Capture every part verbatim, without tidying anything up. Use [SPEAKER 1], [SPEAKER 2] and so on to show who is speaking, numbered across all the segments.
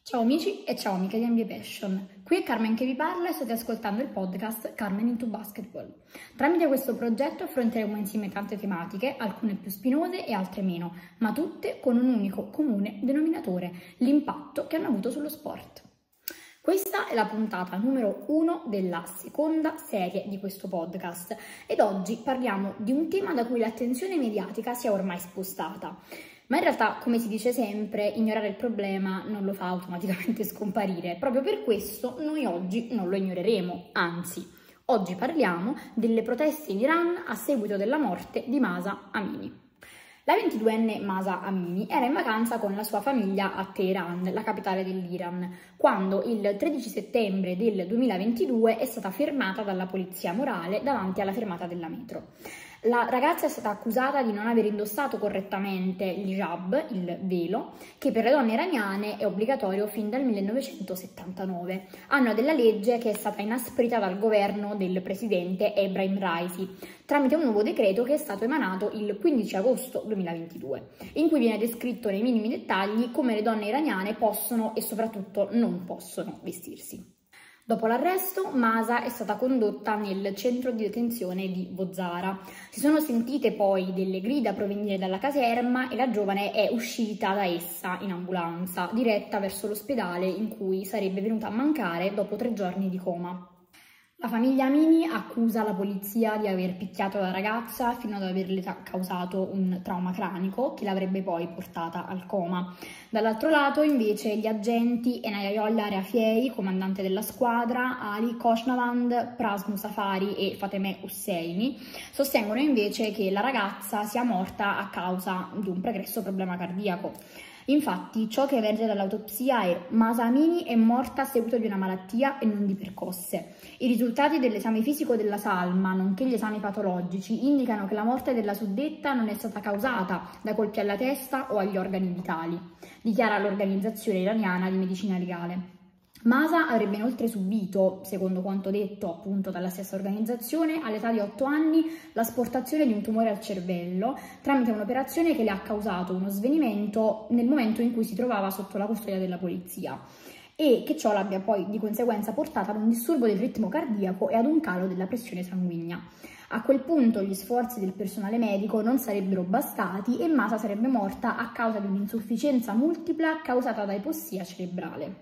[SPEAKER 1] Ciao amici e ciao amiche di N B A Passion, qui è Carmen che vi parla e state ascoltando il podcast Carmen into Basketball. Tramite questo progetto affronteremo insieme tante tematiche, alcune più spinose e altre meno, ma tutte con un unico comune denominatore, l'impatto che hanno avuto sullo sport. Questa è la puntata numero uno della seconda serie di questo podcast ed oggi parliamo di un tema da cui l'attenzione mediatica si è ormai spostata. Ma in realtà, come si dice sempre, ignorare il problema non lo fa automaticamente scomparire. Proprio per questo noi oggi non lo ignoreremo, anzi, oggi parliamo delle proteste in Iran a seguito della morte di Mahsa Amini. La ventiduenne Mahsa Amini era in vacanza con la sua famiglia a Teheran, la capitale dell'Iran, quando il tredici settembre del duemilaventidue è stata fermata dalla polizia morale davanti alla fermata della metro. La ragazza è stata accusata di non aver indossato correttamente l'hijab, il velo, che per le donne iraniane è obbligatorio fin dal millenovecentosettantanove, anno della legge che è stata inasprita dal governo del presidente Ebrahim Raisi, tramite un nuovo decreto che è stato emanato il quindici agosto duemilaventidue, in cui viene descritto nei minimi dettagli come le donne iraniane possono e soprattutto non possono vestirsi. Dopo l'arresto, Mahsa è stata condotta nel centro di detenzione di Bozara. Si sono sentite poi delle grida provenire dalla caserma e la giovane è uscita da essa in ambulanza, diretta verso l'ospedale in cui sarebbe venuta a mancare dopo tre giorni di coma. La famiglia Amini accusa la polizia di aver picchiato la ragazza fino ad averle causato un trauma cranico che l'avrebbe poi portata al coma. Dall'altro lato, invece, gli agenti Enayatollah Rafiei, comandante della squadra, Ali Khoshnavand, Pras Musafari e Fatemeh Husseini, sostengono invece che la ragazza sia morta a causa di un pregresso problema cardiaco. Infatti, ciò che emerge dall'autopsia è Mahsa Amini è morta a seguito di una malattia e non di percosse. I risultati dell'esame fisico della salma, nonché gli esami patologici, indicano che la morte della suddetta non è stata causata da colpi alla testa o agli organi vitali, dichiara l'Organizzazione Iraniana di Medicina Legale. Mahsa avrebbe inoltre subito, secondo quanto detto appunto dalla stessa organizzazione, all'età di otto anni l'asportazione di un tumore al cervello tramite un'operazione che le ha causato uno svenimento nel momento in cui si trovava sotto la custodia della polizia e che ciò l'abbia poi di conseguenza portata ad un disturbo del ritmo cardiaco e ad un calo della pressione sanguigna. A quel punto gli sforzi del personale medico non sarebbero bastati e Mahsa sarebbe morta a causa di un'insufficienza multipla causata da ipossia cerebrale.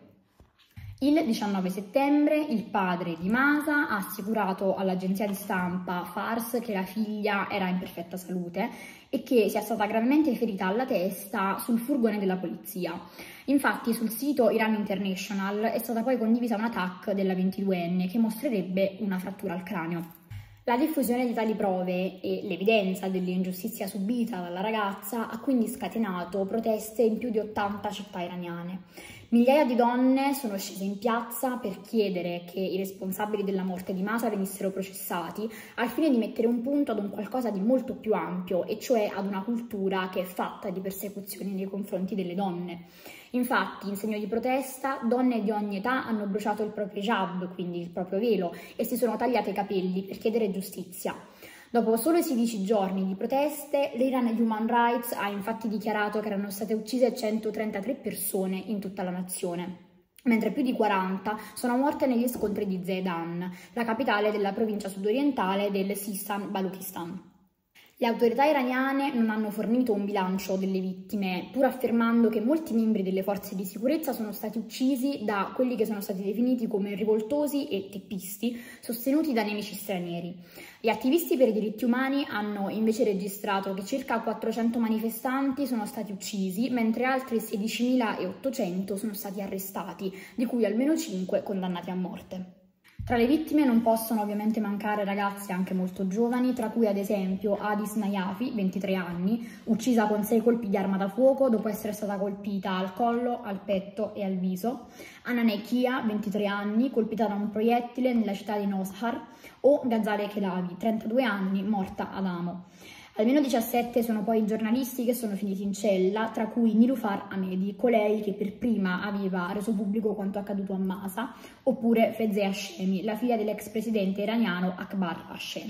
[SPEAKER 1] Il diciannove settembre il padre di Mahsa ha assicurato all'agenzia di stampa Fars che la figlia era in perfetta salute e che sia stata gravemente ferita alla testa sul furgone della polizia. Infatti sul sito Iran International è stata poi condivisa una T A C della ventiduenne che mostrerebbe una frattura al cranio. La diffusione di tali prove e l'evidenza dell'ingiustizia subita dalla ragazza ha quindi scatenato proteste in più di ottanta città iraniane. Migliaia di donne sono scese in piazza per chiedere che i responsabili della morte di Mahsa venissero processati al fine di mettere un punto ad un qualcosa di molto più ampio, e cioè ad una cultura che è fatta di persecuzioni nei confronti delle donne. Infatti, in segno di protesta, donne di ogni età hanno bruciato il proprio hijab, quindi il proprio velo, e si sono tagliate i capelli per chiedere giustizia. Dopo solo sedici giorni di proteste, l'Iran Human Rights ha infatti dichiarato che erano state uccise centotrentatré persone in tutta la nazione, mentre più di quaranta sono morte negli scontri di Zedan, la capitale della provincia sudorientale del Sistan-Baluchistan. Le autorità iraniane non hanno fornito un bilancio delle vittime, pur affermando che molti membri delle forze di sicurezza sono stati uccisi da quelli che sono stati definiti come rivoltosi e teppisti, sostenuti da nemici stranieri. Gli attivisti per i diritti umani hanno invece registrato che circa quattrocento manifestanti sono stati uccisi, mentre altri sedicimilaottocento sono stati arrestati, di cui almeno cinque condannati a morte. Tra le vittime non possono ovviamente mancare ragazze anche molto giovani, tra cui ad esempio Adis Najafi, ventitré anni, uccisa con sei colpi di arma da fuoco dopo essere stata colpita al collo, al petto e al viso, Ananeh Kia, ventitré anni, colpita da un proiettile nella città di Nowshar, o Ghazaleh Kelavi, trentadue anni, morta ad Hamo. Almeno diciassette sono poi i giornalisti che sono finiti in cella, tra cui Nilufar Hamedi, colei che per prima aveva reso pubblico quanto accaduto a Mahsa, oppure Fezeh Hashemi, la figlia dell'ex presidente iraniano Akbar Hashemi.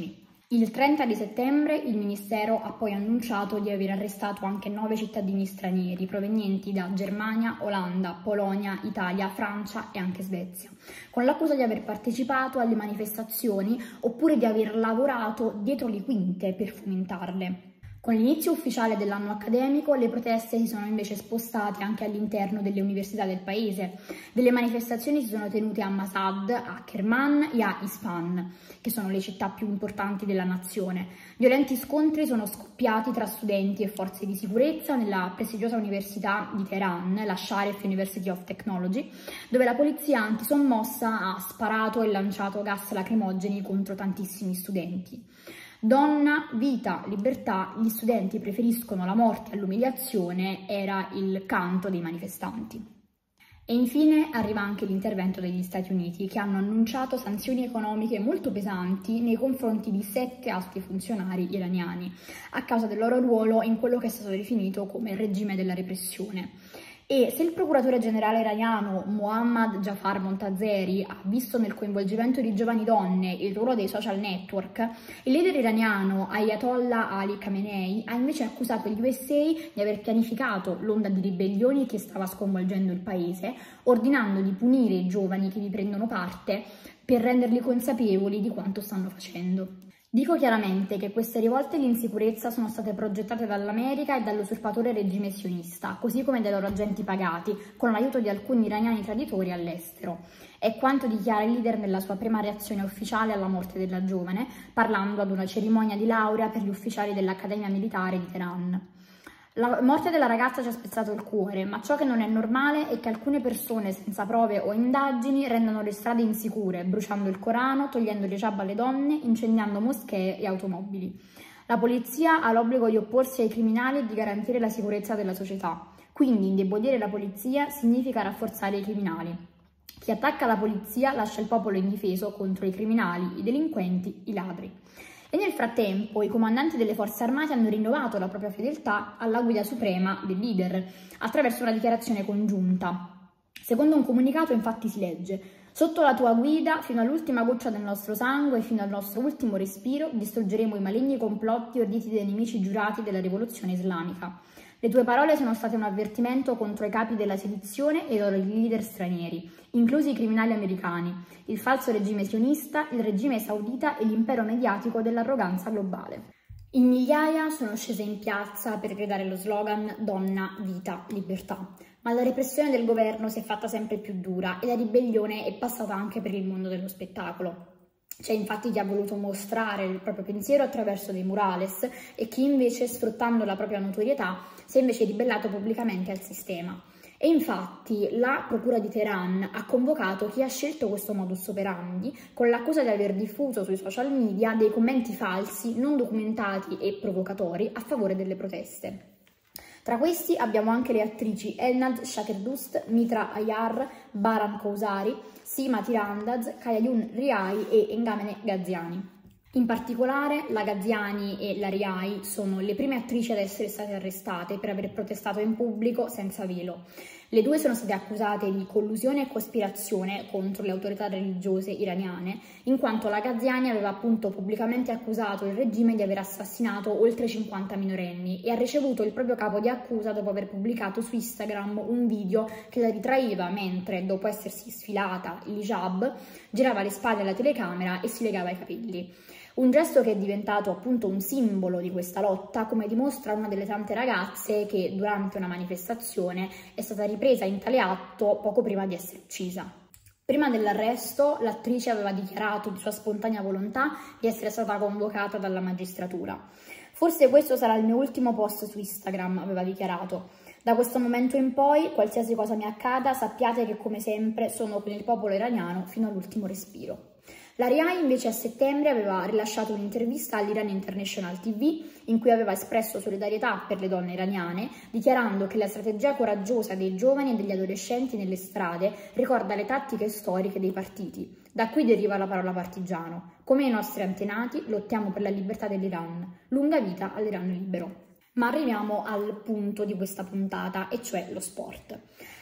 [SPEAKER 1] Il trenta di settembre il Ministero ha poi annunciato di aver arrestato anche nove cittadini stranieri provenienti da Germania, Olanda, Polonia, Italia, Francia e anche Svezia, con l'accusa di aver partecipato alle manifestazioni oppure di aver lavorato dietro le quinte per fomentarle. Con l'inizio ufficiale dell'anno accademico, le proteste si sono invece spostate anche all'interno delle università del paese. Delle manifestazioni si sono tenute a Masad, a Kerman e a Isfahan, che sono le città più importanti della nazione. Violenti scontri sono scoppiati tra studenti e forze di sicurezza nella prestigiosa università di Teheran, la Sharif University of Technology, dove la polizia antisommossa ha sparato e lanciato gas lacrimogeni contro tantissimi studenti. Donna, vita, libertà, gli studenti preferiscono la morte all'umiliazione, era il canto dei manifestanti. E infine arriva anche l'intervento degli Stati Uniti, che hanno annunciato sanzioni economiche molto pesanti nei confronti di sette alti funzionari iraniani, a causa del loro ruolo in quello che è stato definito come il regime della repressione. E se il procuratore generale iraniano Mohammad Jafar Montazeri ha visto nel coinvolgimento di giovani donne il ruolo dei social network, il leader iraniano Ayatollah Ali Khamenei ha invece accusato gli U S A di aver pianificato l'onda di ribellioni che stava sconvolgendo il paese, ordinando di punire i giovani che vi prendono parte per renderli consapevoli di quanto stanno facendo. Dico chiaramente che queste rivolte di insicurezza sono state progettate dall'America e dall'usurpatore regime sionista, così come dai loro agenti pagati, con l'aiuto di alcuni iraniani traditori all'estero. È quanto dichiara il leader nella sua prima reazione ufficiale alla morte della giovane, parlando ad una cerimonia di laurea per gli ufficiali dell'Accademia Militare di Teheran. La morte della ragazza ci ha spezzato il cuore, ma ciò che non è normale è che alcune persone senza prove o indagini rendano le strade insicure, bruciando il Corano, togliendo l'hijab alle donne, incendiando moschee e automobili. La polizia ha l'obbligo di opporsi ai criminali e di garantire la sicurezza della società. Quindi indebolire la polizia significa rafforzare i criminali. Chi attacca la polizia lascia il popolo indifeso contro i criminali, i delinquenti, i ladri. E nel frattempo i comandanti delle forze armate hanno rinnovato la propria fedeltà alla guida suprema del leader attraverso una dichiarazione congiunta. Secondo un comunicato infatti si legge: «Sotto la tua guida, fino all'ultima goccia del nostro sangue e fino al nostro ultimo respiro, distruggeremo i maligni complotti orditi dai nemici giurati della rivoluzione islamica. Le tue parole sono state un avvertimento contro i capi della sedizione e i loro leader stranieri, inclusi i criminali americani, il falso regime sionista, il regime saudita e l'impero mediatico dell'arroganza globale». In migliaia sono scese in piazza per gridare lo slogan «Donna, vita, libertà». Ma la repressione del governo si è fatta sempre più dura e la ribellione è passata anche per il mondo dello spettacolo. C'è infatti chi ha voluto mostrare il proprio pensiero attraverso dei murales e chi invece, sfruttando la propria notorietà, si è invece ribellato pubblicamente al sistema. E infatti la Procura di Teheran ha convocato chi ha scelto questo modus operandi con l'accusa di aver diffuso sui social media dei commenti falsi, non documentati e provocatori a favore delle proteste. Tra questi abbiamo anche le attrici Elnaz Shakerdust, Mitra Ayar, Baran Kousari, Sima Tirandaz, Kayayun Riai e Engamene Ghaziani. In particolare la Ghaziani e la Riai sono le prime attrici ad essere state arrestate per aver protestato in pubblico senza velo. Le due sono state accusate di collusione e cospirazione contro le autorità religiose iraniane, in quanto la Ghaziani aveva appunto pubblicamente accusato il regime di aver assassinato oltre cinquanta minorenni e ha ricevuto il proprio capo di accusa dopo aver pubblicato su Instagram un video che la ritraeva mentre, dopo essersi sfilata il hijab, girava le spalle alla telecamera e si legava i capelli. Un gesto che è diventato appunto un simbolo di questa lotta, come dimostra una delle tante ragazze che durante una manifestazione è stata ripresa in tale atto poco prima di essere uccisa. Prima dell'arresto l'attrice aveva dichiarato di sua spontanea volontà di essere stata convocata dalla magistratura. «Forse questo sarà il mio ultimo post su Instagram», aveva dichiarato. «Da questo momento in poi, qualsiasi cosa mi accada, sappiate che come sempre sono con il popolo iraniano fino all'ultimo respiro». La Riai invece a settembre aveva rilasciato un'intervista all'Iran International T V in cui aveva espresso solidarietà per le donne iraniane, dichiarando che la strategia coraggiosa dei giovani e degli adolescenti nelle strade ricorda le tattiche storiche dei partiti. Da qui deriva la parola partigiano. Come i nostri antenati lottiamo per la libertà dell'Iran. Lunga vita all'Iran libero. Ma arriviamo al punto di questa puntata, e cioè lo sport.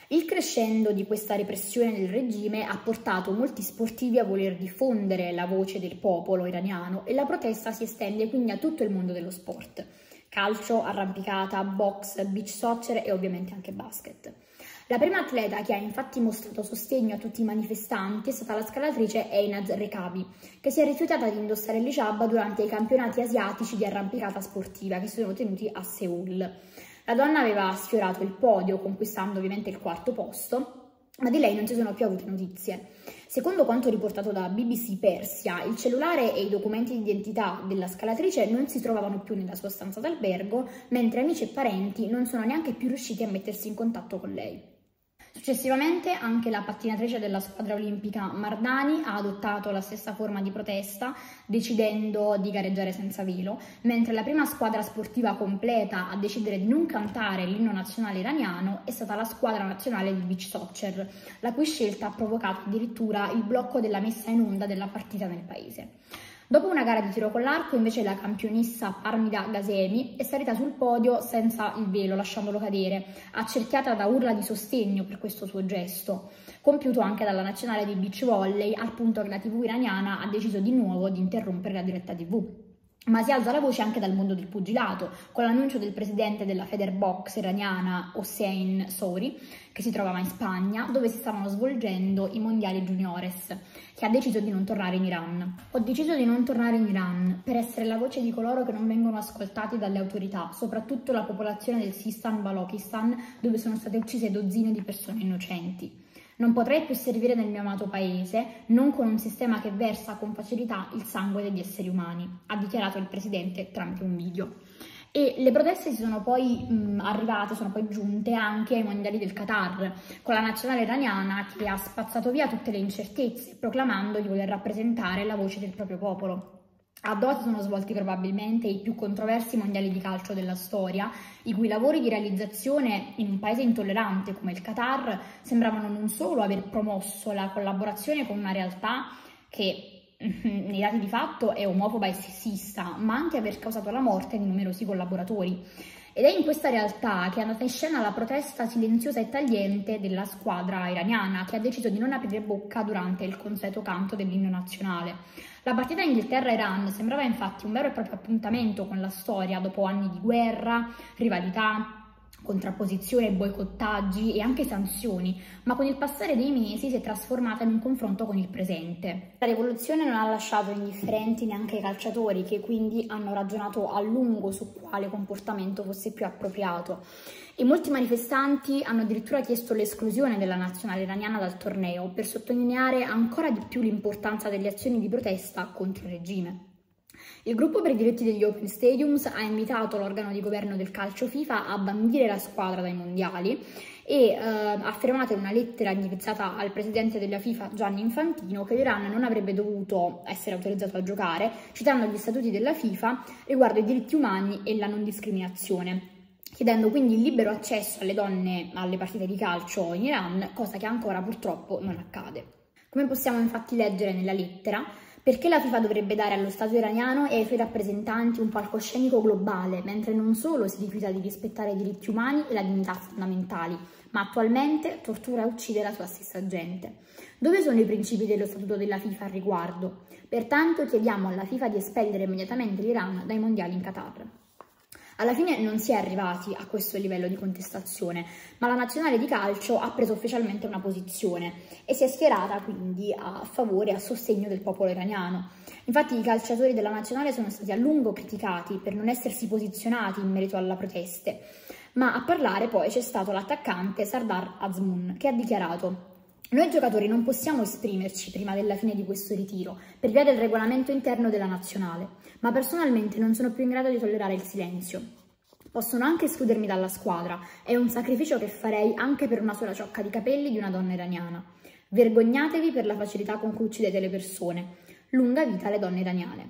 [SPEAKER 1] Il crescendo di questa repressione del regime ha portato molti sportivi a voler diffondere la voce del popolo iraniano e la protesta si estende quindi a tutto il mondo dello sport: calcio, arrampicata, box, beach soccer e ovviamente anche basket. La prima atleta che ha infatti mostrato sostegno a tutti i manifestanti è stata la scalatrice Einaz Rekabi, che si è rifiutata di indossare l'hijab durante i campionati asiatici di arrampicata sportiva che si sono tenuti a Seoul. La donna aveva sfiorato il podio, conquistando ovviamente il quarto posto, ma di lei non ci sono più avute notizie. Secondo quanto riportato da B B C Persia, il cellulare e i documenti di identità della scalatrice non si trovavano più nella sua stanza d'albergo, mentre amici e parenti non sono neanche più riusciti a mettersi in contatto con lei. Successivamente anche la pattinatrice della squadra olimpica Mardani ha adottato la stessa forma di protesta, decidendo di gareggiare senza velo, mentre la prima squadra sportiva completa a decidere di non cantare l'inno nazionale iraniano è stata la squadra nazionale di beach soccer, la cui scelta ha provocato addirittura il blocco della messa in onda della partita nel paese. Dopo una gara di tiro con l'arco, invece, la campionessa Parmida Ghasemi è salita sul podio senza il velo, lasciandolo cadere, accerchiata da urla di sostegno per questo suo gesto, compiuto anche dalla nazionale di beach volley, al punto che la tivù iraniana ha deciso di nuovo di interrompere la diretta tivù. Ma si alza la voce anche dal mondo del pugilato, con l'annuncio del presidente della Federbox iraniana Hossein Souri, che si trovava in Spagna, dove si stavano svolgendo i mondiali juniores, che ha deciso di non tornare in Iran. Ho deciso di non tornare in Iran per essere la voce di coloro che non vengono ascoltati dalle autorità, soprattutto la popolazione del Sistan-Balochistan, dove sono state uccise dozzine di persone innocenti. Non potrei più servire nel mio amato paese, non con un sistema che versa con facilità il sangue degli esseri umani, ha dichiarato il presidente tramite un video. E le proteste si sono poi mh, arrivate, sono poi giunte anche ai mondiali del Qatar, con la nazionale iraniana che ha spazzato via tutte le incertezze, proclamando di voler rappresentare la voce del proprio popolo. A Doha si sono svolti probabilmente i più controversi mondiali di calcio della storia, i cui lavori di realizzazione in un paese intollerante come il Qatar sembravano non solo aver promosso la collaborazione con una realtà che nei dati di fatto è omofoba e sessista, ma anche aver causato la morte di numerosi collaboratori. Ed è in questa realtà che è andata in scena la protesta silenziosa e tagliente della squadra iraniana, che ha deciso di non aprire bocca durante il consueto canto dell'inno nazionale. La partita Inghilterra-Iran sembrava infatti un vero e proprio appuntamento con la storia, dopo anni di guerra, rivalità, contrapposizione, boicottaggi e anche sanzioni, ma con il passare dei mesi si è trasformata in un confronto con il presente. La rivoluzione non ha lasciato indifferenti neanche i calciatori, che quindi hanno ragionato a lungo su quale comportamento fosse più appropriato. E molti manifestanti hanno addirittura chiesto l'esclusione della nazionale iraniana dal torneo, per sottolineare ancora di più l'importanza delle azioni di protesta contro il regime. Il gruppo per i diritti degli Open Stadiums ha invitato l'organo di governo del calcio FIFA a bandire la squadra dai mondiali e eh, ha affermato in una lettera indirizzata al presidente della FIFA Gianni Infantino che l'Iran non avrebbe dovuto essere autorizzato a giocare, citando gli statuti della FIFA riguardo i diritti umani e la non discriminazione, chiedendo quindi il libero accesso alle donne alle partite di calcio in Iran, cosa che ancora purtroppo non accade. Come possiamo infatti leggere nella lettera, perché la FIFA dovrebbe dare allo Stato iraniano e ai suoi rappresentanti un palcoscenico globale, mentre non solo si rifiuta di rispettare i diritti umani e la dignità fondamentali, ma attualmente tortura e uccide la sua stessa gente? Dove sono i principi dello Statuto della FIFA al riguardo? Pertanto chiediamo alla FIFA di espellere immediatamente l'Iran dai mondiali in Qatar. Alla fine non si è arrivati a questo livello di contestazione, ma la nazionale di calcio ha preso ufficialmente una posizione e si è schierata quindi a favore e a sostegno del popolo iraniano. Infatti i calciatori della nazionale sono stati a lungo criticati per non essersi posizionati in merito alle proteste, ma a parlare poi c'è stato l'attaccante Sardar Azmoun, che ha dichiarato: «Noi giocatori non possiamo esprimerci prima della fine di questo ritiro, per via del regolamento interno della nazionale, ma personalmente non sono più in grado di tollerare il silenzio. Possono anche escludermi dalla squadra, è un sacrificio che farei anche per una sola ciocca di capelli di una donna iraniana. Vergognatevi per la facilità con cui uccidete le persone. Lunga vita alle donne iraniane».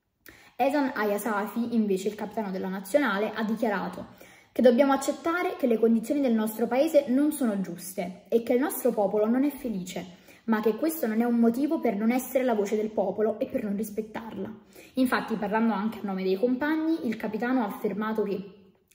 [SPEAKER 1] Ehsan Ayasafi, invece il capitano della nazionale, ha dichiarato che dobbiamo accettare che le condizioni del nostro paese non sono giuste e che il nostro popolo non è felice, ma che questo non è un motivo per non essere la voce del popolo e per non rispettarla. Infatti, parlando anche a nome dei compagni, il capitano ha affermato che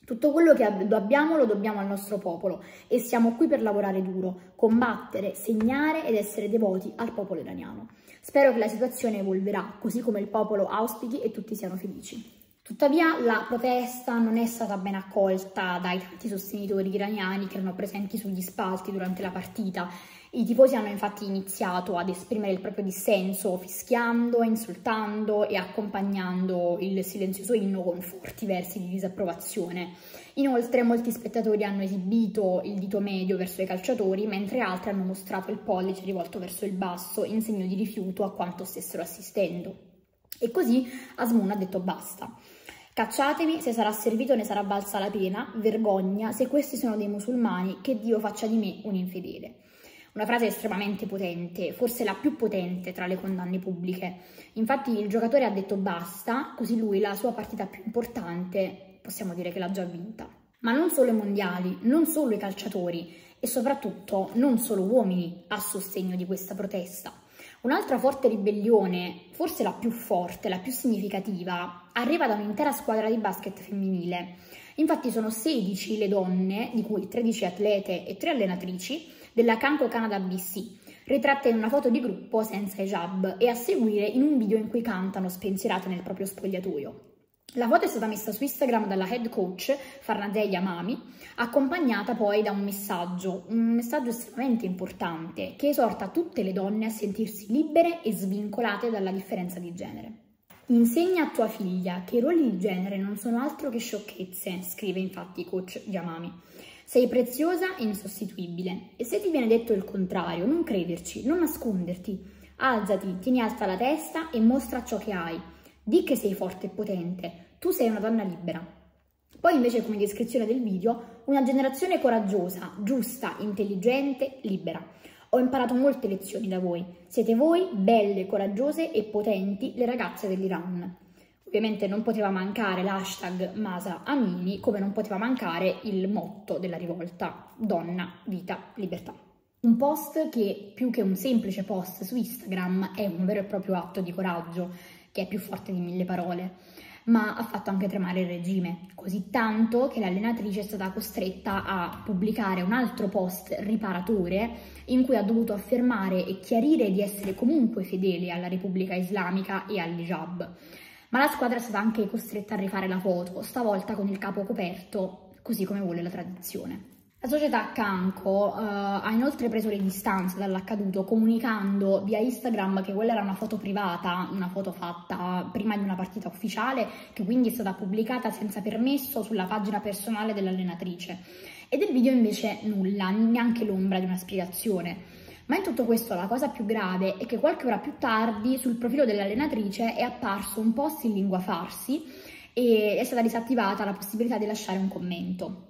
[SPEAKER 1] Tutto quello che abbiamo lo dobbiamo al nostro popolo e siamo qui per lavorare duro, combattere, segnare ed essere devoti al popolo iraniano. Spero che la situazione evolverà, così come il popolo auspichi e tutti siano felici. Tuttavia la protesta non è stata ben accolta dai tanti sostenitori iraniani che erano presenti sugli spalti durante la partita. I tifosi hanno infatti iniziato ad esprimere il proprio dissenso fischiando, insultando e accompagnando il silenzioso inno con forti versi di disapprovazione. Inoltre molti spettatori hanno esibito il dito medio verso i calciatori, mentre altri hanno mostrato il pollice rivolto verso il basso in segno di rifiuto a quanto stessero assistendo. E così Azmoun ha detto basta. Cacciatemi, se sarà servito ne sarà valsa la pena, vergogna se questi sono dei musulmani, che Dio faccia di me un infedele. Una frase estremamente potente, forse la più potente tra le condanne pubbliche. Infatti il giocatore ha detto basta, così lui la sua partita più importante possiamo dire che l'ha già vinta. Ma non solo i mondiali, non solo i calciatori e soprattutto non solo uomini a sostegno di questa protesta. Un'altra forte ribellione, forse la più forte, la più significativa, arriva da un'intera squadra di basket femminile. Infatti sono sedici le donne, di cui tredici atlete e tre allenatrici, della Kanko Canada B C, ritratte in una foto di gruppo senza hijab e a seguire in un video in cui cantano spensierate nel proprio spogliatoio. La foto è stata messa su Instagram dalla head coach Farnazeh Yamami, accompagnata poi da un messaggio, un messaggio estremamente importante che esorta tutte le donne a sentirsi libere e svincolate dalla differenza di genere. Insegna a tua figlia che i ruoli di genere non sono altro che sciocchezze, scrive infatti coach Yamami. Sei preziosa e insostituibile e se ti viene detto il contrario, non crederci, non nasconderti. Alzati, tieni alta la testa e mostra ciò che hai. Di che sei forte e potente, tu sei una donna libera. Poi invece come descrizione del video, una generazione coraggiosa, giusta, intelligente, libera. Ho imparato molte lezioni da voi. Siete voi, belle, coraggiose e potenti, le ragazze dell'Iran. Ovviamente non poteva mancare l'hashtag Mahsa Amini, come non poteva mancare il motto della rivolta, donna, vita, libertà. Un post che più che un semplice post su Instagram è un vero e proprio atto di coraggio, che è più forte di mille parole, ma ha fatto anche tremare il regime, così tanto che l'allenatrice è stata costretta a pubblicare un altro post riparatore in cui ha dovuto affermare e chiarire di essere comunque fedele alla Repubblica Islamica e all'hijab. Ma la squadra è stata anche costretta a rifare la foto, stavolta con il capo coperto, così come vuole la tradizione. La società Kanko uh, ha inoltre preso le distanze dall'accaduto, comunicando via Instagram che quella era una foto privata, una foto fatta prima di una partita ufficiale, che quindi è stata pubblicata senza permesso sulla pagina personale dell'allenatrice. E del video invece nulla, neanche l'ombra di una spiegazione. Ma in tutto questo la cosa più grave è che qualche ora più tardi sul profilo dell'allenatrice è apparso un post in lingua farsi e è stata disattivata la possibilità di lasciare un commento.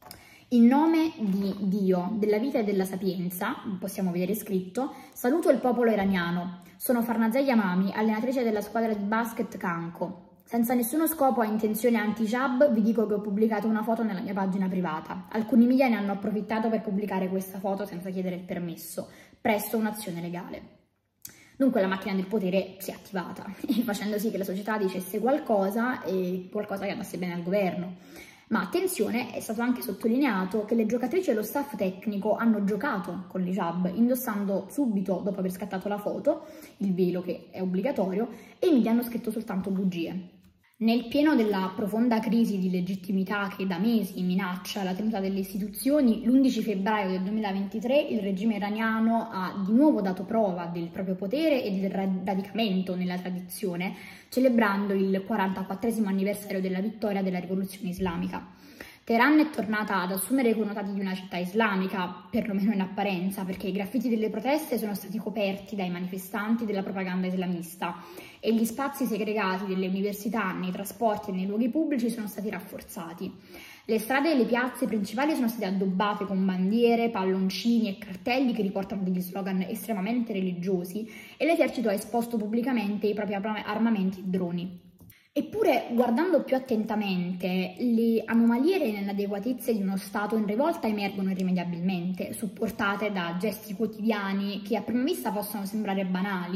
[SPEAKER 1] In nome di Dio, della vita e della sapienza, possiamo vedere scritto, saluto il popolo iraniano. Sono Farnazeh Yamami, allenatrice della squadra di basket Kanko. Senza nessuno scopo o intenzione anti-hijab, vi dico che ho pubblicato una foto nella mia pagina privata. Alcuni media ne hanno approfittato per pubblicare questa foto senza chiedere il permesso. Presto un'azione legale. Dunque la macchina del potere si è attivata, facendo sì che la società dicesse qualcosa e qualcosa che andasse bene al governo. Ma attenzione, è stato anche sottolineato che le giocatrici e lo staff tecnico hanno giocato con l'hijab, indossando subito, dopo aver scattato la foto, il velo che è obbligatorio, e i media hanno scritto soltanto bugie. Nel pieno della profonda crisi di legittimità che da mesi minaccia la tenuta delle istituzioni, l'undici febbraio del duemilaventitré il regime iraniano ha di nuovo dato prova del proprio potere e del radicamento nella tradizione, celebrando il quarantaquattresimo anniversario della vittoria della rivoluzione islamica. Teheran è tornata ad assumere i connotati di una città islamica, perlomeno in apparenza, perché i graffiti delle proteste sono stati coperti dai manifestanti della propaganda islamista e gli spazi segregati delle università, nei trasporti e nei luoghi pubblici sono stati rafforzati. Le strade e le piazze principali sono state addobbate con bandiere, palloncini e cartelli che riportano degli slogan estremamente religiosi e l'esercito ha esposto pubblicamente i propri armamenti e droni. Eppure, guardando più attentamente, le anomalie e le inadeguatezze di uno Stato in rivolta emergono irrimediabilmente, supportate da gesti quotidiani che a prima vista possono sembrare banali,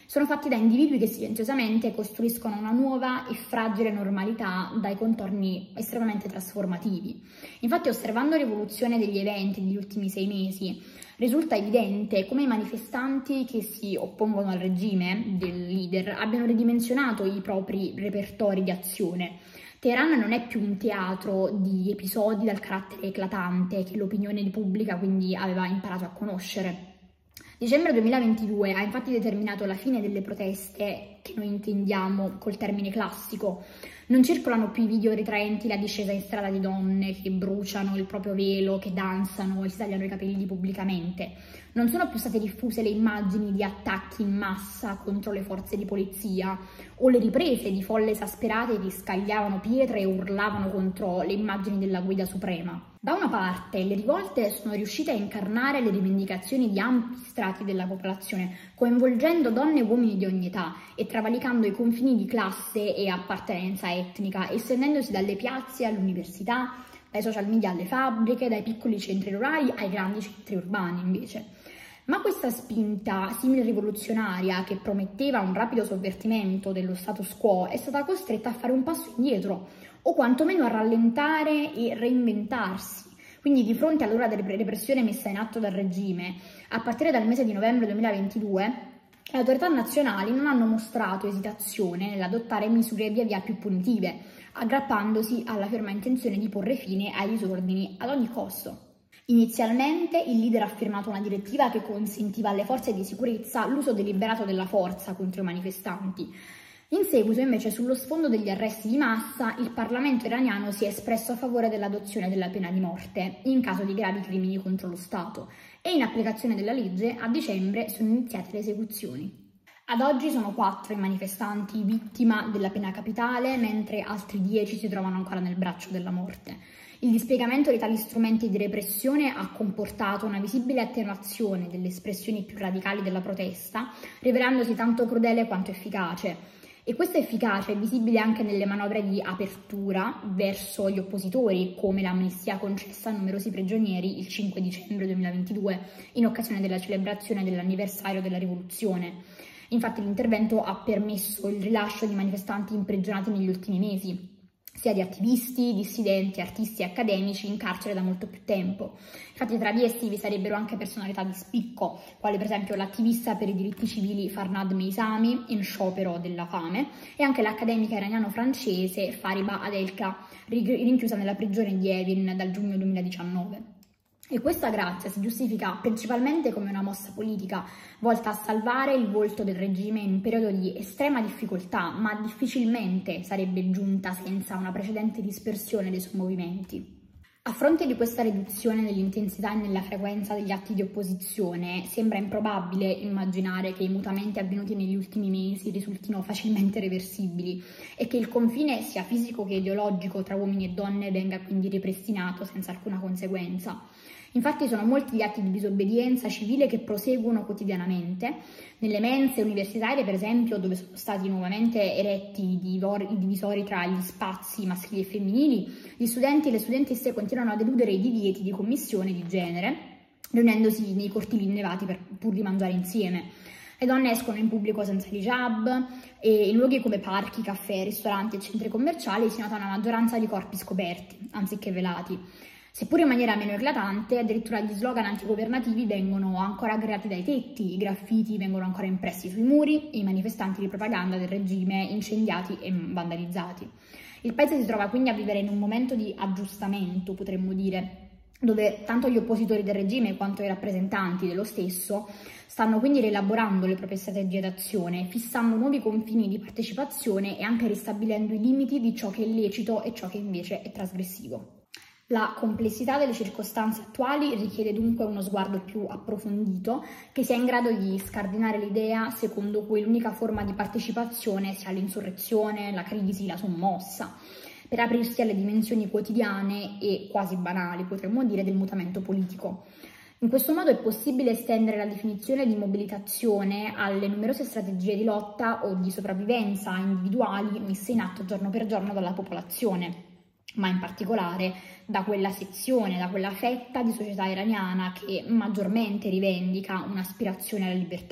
[SPEAKER 1] Sono fatti da individui che silenziosamente costruiscono una nuova e fragile normalità dai contorni estremamente trasformativi. Infatti, osservando l'evoluzione degli eventi degli ultimi sei mesi, risulta evidente come i manifestanti che si oppongono al regime del leader abbiano ridimensionato i propri repertori di azione. Teheran non è più un teatro di episodi dal carattere eclatante che l'opinione pubblica quindi aveva imparato a conoscere. Dicembre duemilaventidue ha infatti determinato la fine delle proteste che noi intendiamo col termine classico. Non circolano più i video ritraenti la discesa in strada di donne che bruciano il proprio velo, che danzano e si tagliano i capelli pubblicamente. Non sono più state diffuse le immagini di attacchi in massa contro le forze di polizia o le riprese di folle esasperate che scagliavano pietre e urlavano contro le immagini della guida suprema. Da una parte, le rivolte sono riuscite a incarnare le rivendicazioni di ampi strati della popolazione, coinvolgendo donne e uomini di ogni età e travalicando i confini di classe e appartenenza etnica, estendendosi dalle piazze all'università, dai social media alle fabbriche, dai piccoli centri rurali ai grandi centri urbani invece. Ma questa spinta simile rivoluzionaria che prometteva un rapido sovvertimento dello status quo è stata costretta a fare un passo indietro, o quantomeno a rallentare e reinventarsi. Quindi di fronte all'ora della repressione messa in atto dal regime, a partire dal mese di novembre duemilaventidue, le autorità nazionali non hanno mostrato esitazione nell'adottare misure via via più punitive, aggrappandosi alla ferma intenzione di porre fine ai disordini ad ogni costo. Inizialmente il leader ha firmato una direttiva che consentiva alle forze di sicurezza l'uso deliberato della forza contro i manifestanti. In seguito, invece, sullo sfondo degli arresti di massa, il Parlamento iraniano si è espresso a favore dell'adozione della pena di morte in caso di gravi crimini contro lo Stato e, in applicazione della legge, a dicembre sono iniziate le esecuzioni. Ad oggi sono quattro i manifestanti vittima della pena capitale, mentre altri dieci si trovano ancora nel braccio della morte. Il dispiegamento di tali strumenti di repressione ha comportato una visibile attenuazione delle espressioni più radicali della protesta, rivelandosi tanto crudele quanto efficace. E questa efficacia è visibile anche nelle manovre di apertura verso gli oppositori, come l'amnistia concessa a numerosi prigionieri il cinque dicembre duemilaventidue, in occasione della celebrazione dell'anniversario della rivoluzione. Infatti l'intervento ha permesso il rilascio di manifestanti imprigionati negli ultimi mesi, sia di attivisti, dissidenti, artisti e accademici in carcere da molto più tempo. Infatti tra di essi vi sarebbero anche personalità di spicco, quali per esempio l'attivista per i diritti civili Farnad Meisami, in sciopero della fame, e anche l'accademica iraniano-francese Fariba Adelka, rinchiusa nella prigione di Evin dal giugno duemiladiciannove. E questa grazia si giustifica principalmente come una mossa politica volta a salvare il volto del regime in un periodo di estrema difficoltà, ma difficilmente sarebbe giunta senza una precedente dispersione dei suoi movimenti. A fronte di questa riduzione nell'intensità e nella frequenza degli atti di opposizione, sembra improbabile immaginare che i mutamenti avvenuti negli ultimi mesi risultino facilmente reversibili e che il confine sia fisico che ideologico tra uomini e donne venga quindi ripristinato senza alcuna conseguenza. Infatti sono molti gli atti di disobbedienza civile che proseguono quotidianamente. Nelle mense universitarie, per esempio, dove sono stati nuovamente eretti i divisori tra gli spazi maschili e femminili, gli studenti e le studentesse continuano ad eludere i divieti di commissione di genere, riunendosi nei cortili innevati per, pur di mangiare insieme. Le donne escono in pubblico senza hijab e in luoghi come parchi, caffè, ristoranti e centri commerciali si nota una maggioranza di corpi scoperti, anziché velati. Seppur in maniera meno eclatante, addirittura gli slogan antigovernativi vengono ancora creati dai tetti, i graffiti vengono ancora impressi sui muri e i manifestanti di propaganda del regime incendiati e vandalizzati. Il paese si trova quindi a vivere in un momento di aggiustamento, potremmo dire, dove tanto gli oppositori del regime quanto i rappresentanti dello stesso stanno quindi rielaborando le proprie strategie d'azione, fissando nuovi confini di partecipazione e anche ristabilendo i limiti di ciò che è lecito e ciò che invece è trasgressivo. La complessità delle circostanze attuali richiede dunque uno sguardo più approfondito che sia in grado di scardinare l'idea secondo cui l'unica forma di partecipazione sia l'insurrezione, la crisi, la sommossa, per aprirsi alle dimensioni quotidiane e quasi banali, potremmo dire, del mutamento politico. In questo modo è possibile estendere la definizione di mobilitazione alle numerose strategie di lotta o di sopravvivenza individuali messe in atto giorno per giorno dalla popolazione, ma in particolare da quella sezione, da quella fetta di società iraniana che maggiormente rivendica un'aspirazione alla libertà.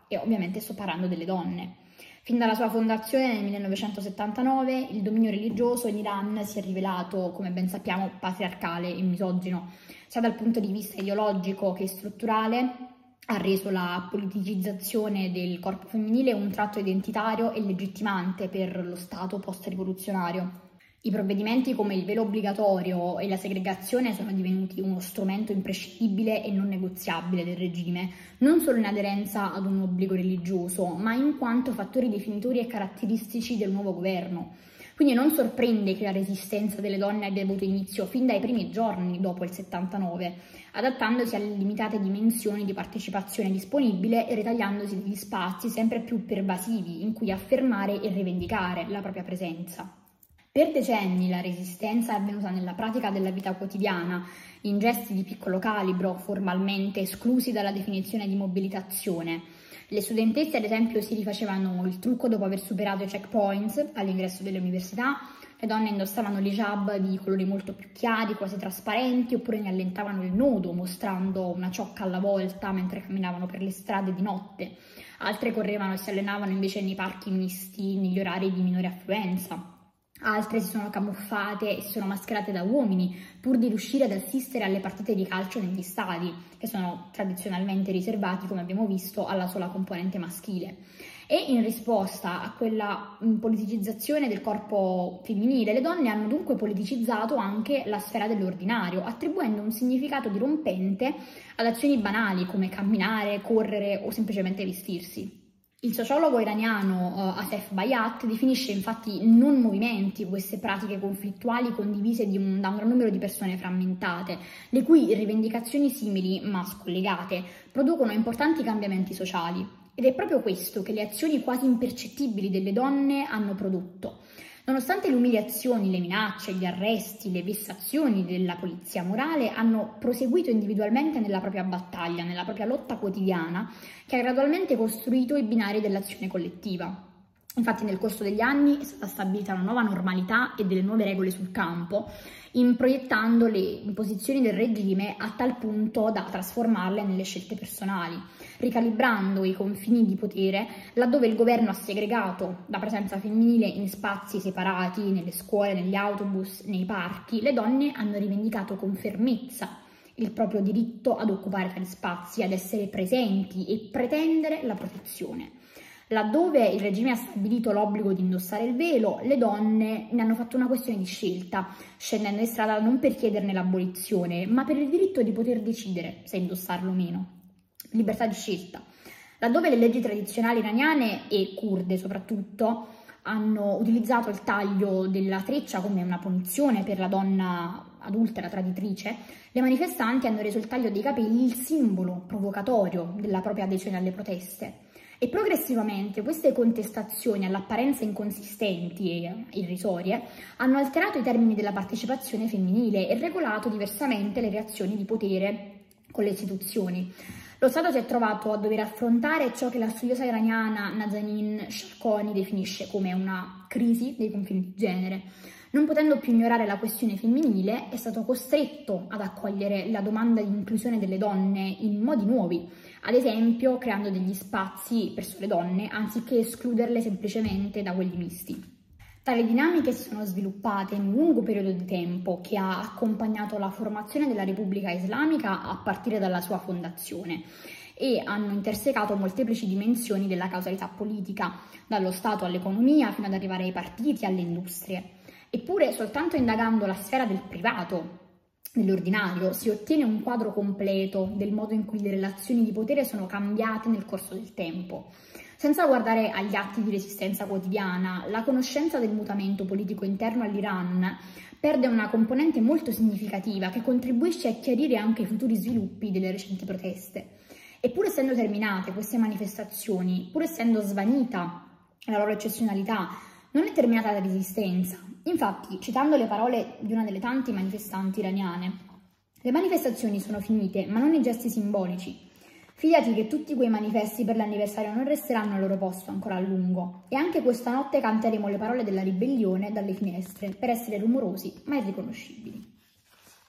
[SPEAKER 1] e ovviamente sto parlando delle donne. Fin dalla sua fondazione nel millenovecentosettantanove il dominio religioso in Iran si è rivelato, come ben sappiamo, patriarcale e misogino, sia dal punto di vista ideologico che strutturale. Ha reso la politicizzazione del corpo femminile un tratto identitario e legittimante per lo Stato post-rivoluzionario. I provvedimenti come il velo obbligatorio e la segregazione sono divenuti uno strumento imprescindibile e non negoziabile del regime, non solo in aderenza ad un obbligo religioso, ma in quanto fattori definitori e caratteristici del nuovo governo. Quindi non sorprende che la resistenza delle donne abbia avuto inizio fin dai primi giorni dopo il settantanove, adattandosi alle limitate dimensioni di partecipazione disponibile e ritagliandosi degli spazi sempre più pervasivi in cui affermare e rivendicare la propria presenza. Per decenni la resistenza è avvenuta nella pratica della vita quotidiana, in gesti di piccolo calibro, formalmente esclusi dalla definizione di mobilitazione. Le studentesse, ad esempio, si rifacevano il trucco dopo aver superato i checkpoints all'ingresso delle università, le donne indossavano l'hijab di colori molto più chiari, quasi trasparenti, oppure ne allentavano il nodo, mostrando una ciocca alla volta mentre camminavano per le strade di notte. Altre correvano e si allenavano invece nei parchi misti, negli orari di minore affluenza. Altre si sono camuffate e si sono mascherate da uomini pur di riuscire ad assistere alle partite di calcio negli stadi, che sono tradizionalmente riservati, come abbiamo visto, alla sola componente maschile. E in risposta a quella politicizzazione del corpo femminile, le donne hanno dunque politicizzato anche la sfera dell'ordinario, attribuendo un significato dirompente ad azioni banali come camminare, correre o semplicemente vestirsi. Il sociologo iraniano uh, Asef Bayat definisce infatti non movimenti queste pratiche conflittuali condivise di un, da un gran numero di persone frammentate, le cui rivendicazioni simili ma scollegate producono importanti cambiamenti sociali. Ed è proprio questo che le azioni quasi impercettibili delle donne hanno prodotto. Nonostante le umiliazioni, le minacce, gli arresti, le vessazioni della polizia morale, hanno proseguito individualmente nella propria battaglia, nella propria lotta quotidiana, che ha gradualmente costruito i binari dell'azione collettiva. Infatti nel corso degli anni è stata stabilita una nuova normalità e delle nuove regole sul campo, improiettando le imposizioni del regime a tal punto da trasformarle nelle scelte personali, ricalibrando i confini di potere laddove il governo ha segregato la presenza femminile in spazi separati, nelle scuole, negli autobus, nei parchi. Le donne hanno rivendicato con fermezza il proprio diritto ad occupare tali spazi, ad essere presenti e pretendere la protezione. Laddove il regime ha stabilito l'obbligo di indossare il velo, le donne ne hanno fatto una questione di scelta, scendendo in strada non per chiederne l'abolizione, ma per il diritto di poter decidere se indossarlo o meno. Libertà di scelta. Laddove le leggi tradizionali iraniane e curde soprattutto hanno utilizzato il taglio della treccia come una punizione per la donna adultera traditrice, le manifestanti hanno reso il taglio dei capelli il simbolo provocatorio della propria adesione alle proteste. E progressivamente queste contestazioni all'apparenza inconsistenti e irrisorie hanno alterato i termini della partecipazione femminile e regolato diversamente le reazioni di potere con le istituzioni. Lo Stato si è trovato a dover affrontare ciò che la studiosa iraniana Nazanin Sharqoni definisce come una crisi dei confini di genere. Non potendo più ignorare la questione femminile, è stato costretto ad accogliere la domanda di inclusione delle donne in modi nuovi, ad esempio creando degli spazi per sole donne, anziché escluderle semplicemente da quelli misti. Tali dinamiche si sono sviluppate in un lungo periodo di tempo che ha accompagnato la formazione della Repubblica Islamica a partire dalla sua fondazione e hanno intersecato molteplici dimensioni della causalità politica, dallo Stato all'economia fino ad arrivare ai partiti e alle industrie. Eppure, soltanto indagando la sfera del privato, dell'ordinario, si ottiene un quadro completo del modo in cui le relazioni di potere sono cambiate nel corso del tempo. Senza guardare agli atti di resistenza quotidiana, la conoscenza del mutamento politico interno all'Iran perde una componente molto significativa che contribuisce a chiarire anche i futuri sviluppi delle recenti proteste. E pur essendo terminate queste manifestazioni, pur essendo svanita la loro eccezionalità, non è terminata la resistenza. Infatti, citando le parole di una delle tante manifestanti iraniane, le manifestazioni sono finite, ma non i gesti simbolici. Fidati che tutti quei manifesti per l'anniversario non resteranno al loro posto ancora a lungo, e anche questa notte canteremo le parole della ribellione dalle finestre, per essere rumorosi ma irriconoscibili.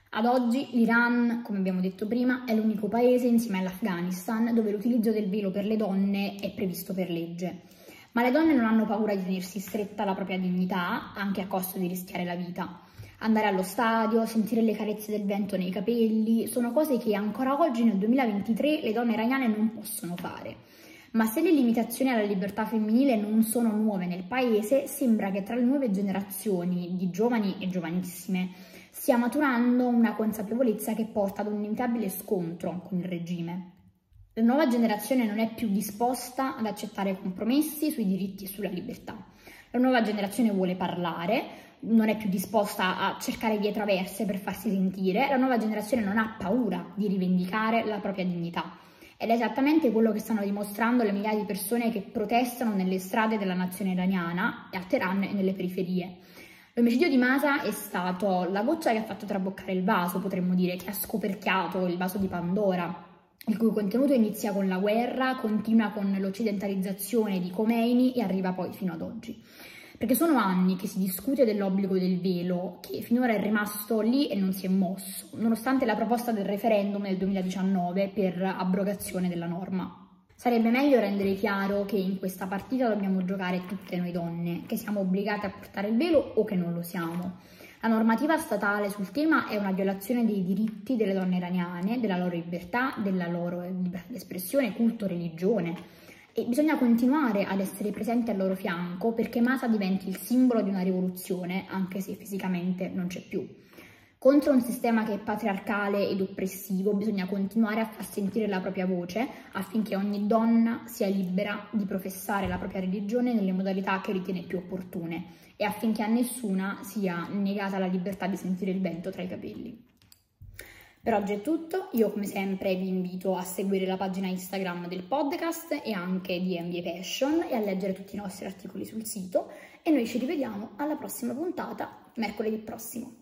[SPEAKER 1] Ad oggi l'Iran, come abbiamo detto prima, è l'unico paese insieme all'Afghanistan dove l'utilizzo del velo per le donne è previsto per legge. Ma le donne non hanno paura di tenersi stretta la propria dignità, anche a costo di rischiare la vita. Andare allo stadio, sentire le carezze del vento nei capelli, sono cose che ancora oggi nel duemilaventitré le donne iraniane non possono fare. Ma se le limitazioni alla libertà femminile non sono nuove nel paese, sembra che tra le nuove generazioni di giovani e giovanissime stia maturando una consapevolezza che porta ad un inevitabile scontro con il regime. La nuova generazione non è più disposta ad accettare compromessi sui diritti e sulla libertà. La nuova generazione vuole parlare, non è più disposta a cercare vie traverse per farsi sentire. La nuova generazione non ha paura di rivendicare la propria dignità. Ed è esattamente quello che stanno dimostrando le migliaia di persone che protestano nelle strade della nazione iraniana, a Teheran e nelle periferie. L'omicidio di Mahsa è stato la goccia che ha fatto traboccare il vaso, potremmo dire, che ha scoperchiato il vaso di Pandora, il cui contenuto inizia con la guerra, continua con l'occidentalizzazione di Khomeini e arriva poi fino ad oggi. Perché sono anni che si discute dell'obbligo del velo, che finora è rimasto lì e non si è mosso, nonostante la proposta del referendum nel duemiladiciannove per abrogazione della norma. Sarebbe meglio rendere chiaro che in questa partita dobbiamo giocare tutte noi donne, che siamo obbligate a portare il velo o che non lo siamo. La normativa statale sul tema è una violazione dei diritti delle donne iraniane, della loro libertà, della loro libertà di espressione, culto, religione. E bisogna continuare ad essere presenti al loro fianco perché Mahsa diventi il simbolo di una rivoluzione, anche se fisicamente non c'è più. Contro un sistema che è patriarcale ed oppressivo bisogna continuare a far sentire la propria voce affinché ogni donna sia libera di professare la propria religione nelle modalità che ritiene più opportune e affinché a nessuna sia negata la libertà di sentire il vento tra i capelli. Per oggi è tutto, io come sempre vi invito a seguire la pagina Instagram del podcast e anche di M B A Passion e a leggere tutti i nostri articoli sul sito e noi ci rivediamo alla prossima puntata, mercoledì prossimo.